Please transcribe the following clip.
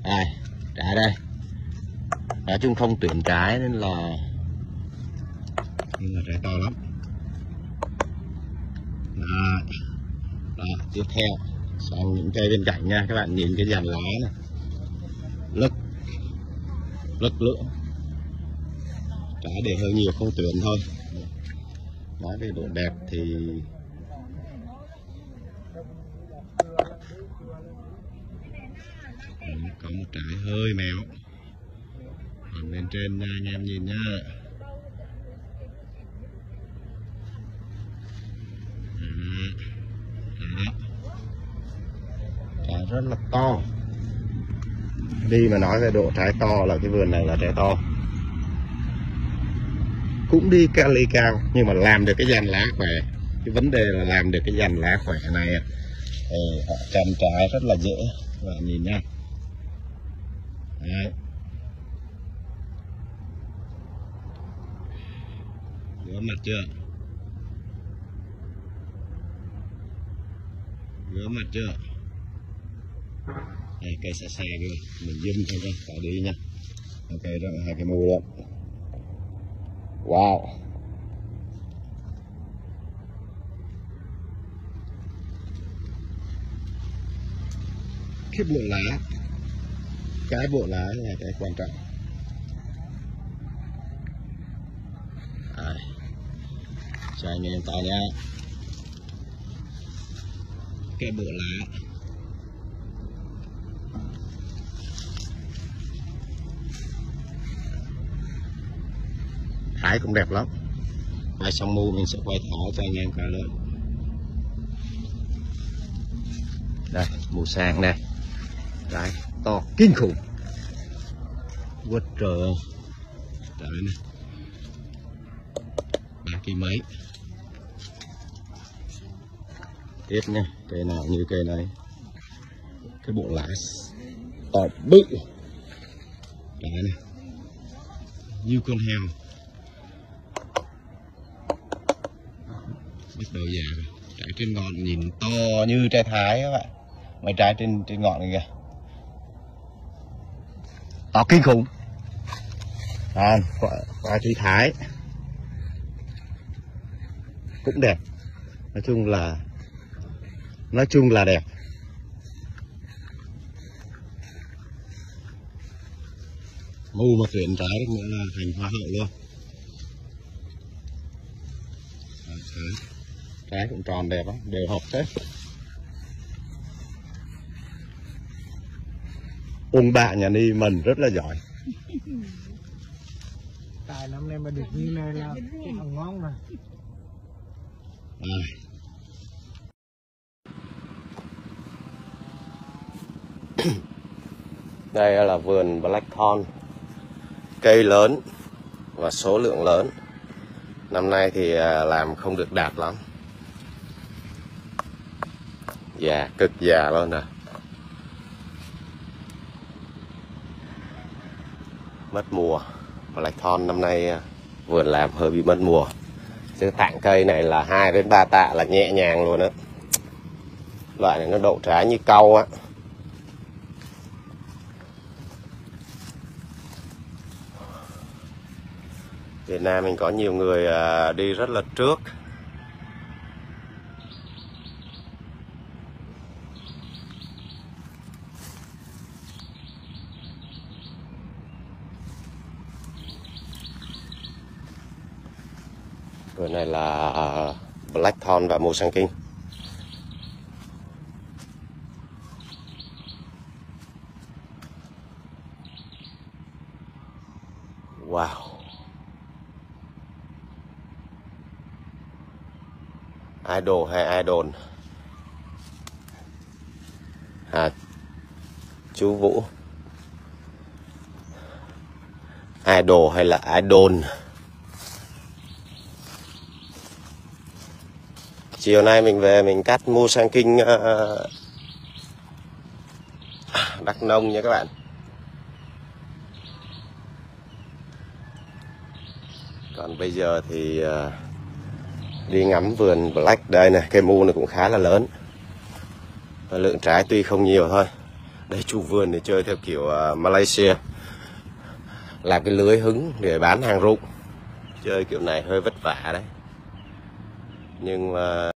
Đây, trái đây. Nói chung không tuyển trái nên là trái to lắm. Đó, tiếp theo sang những cây bên cạnh nha, các bạn nhìn cái dàn lá này, lức lưỡng, trái để hơi nhiều không tuyển thôi. Nói về độ đẹp thì có một trái hơi mèo, còn bên trên nha anh em nhìn nhá. Trái rất là to. Đi mà nói về độ trái to là cái vườn này là trái to. Cũng đi cali cao nhưng mà làm được cái dàn lá khỏe. Cái vấn đề là làm được cái dàn lá khỏe này họ chăm trái rất là dễ. Các bạn nhìn nha. Đấy. Ngứa mặt chưa? Ngứa mặt chưa? Đây, cây xa xa kìa, mình zoom thôi nha, khỏi đi nha. Ok, đó là hai cái mùi đó. Wow. Cái bộ lá, cái bộ lá là cái quan trọng. Đây, cho anh em tay nha. Cái bộ lá thái cũng đẹp lắm. Mai xong mua mình sẽ quay thảo cho anh em coi luôn. Đây, màu sang đây, trái to kinh khủng, quất trời, trời này 3 kg mấy. Tiếp nha, cây nào như cây này, cái bộ lá to bự, trái này như con heo. Bắt đầu già rồi. Trái trên ngọn nhìn to như trái Thái các bạn. Mấy trái trên ngọn này kìa, to kinh khủng. Quả trái Thái cũng đẹp. Nói chung là đẹp. Ngu mà tuyển trái nữa là thành hoa hậu luôn. Trái cũng tròn đẹp lắm, đều hợp thế. Ông bạn nhà Ni mình rất là giỏi. Tại năm nay mà được như này là cái hồng ngon mà. Đây là vườn Blackthorn, cây lớn và số lượng lớn. Năm nay thì làm không được đạt lắm, già, cực già luôn rồi. Mất mùa. Blackthorn năm nay vườn làm hơi bị mất mùa. Chứ tặng cây này là 2 đến 3 tạ là nhẹ nhàng luôn á. Loại này nó đậu trái như cau á. Việt Nam mình có nhiều người đi rất là trước. Vườn này là Blackthorn và màu xanh kinh. Wow. Idol hay idol? Chú Vũ. Idol hay là idol? Chiều nay mình về mình cắt mua sang kinh Đắk Nông nha các bạn. Còn bây giờ thì đi ngắm vườn Black. Đây này, cây mu này cũng khá là lớn. Và lượng trái tuy không nhiều thôi. Đây chủ vườn thì chơi theo kiểu Malaysia, làm cái lưới hứng để bán hàng rụng. Chơi kiểu này hơi vất vả đấy, nhưng mà